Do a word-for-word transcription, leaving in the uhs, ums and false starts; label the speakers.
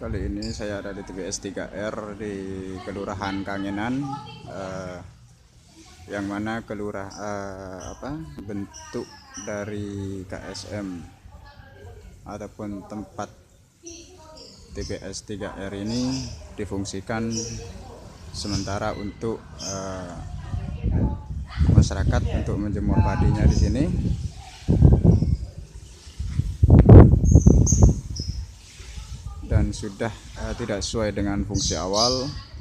Speaker 1: Kali ini saya ada di T P S tiga R di Kelurahan Kangenan, eh, yang mana kelurah eh, apa bentuk dari K S M ataupun tempat T P S tiga R ini difungsikan sementara untuk eh, masyarakat untuk menjemur padinya di sini. Dan sudah uh, tidak sesuai dengan fungsi awal,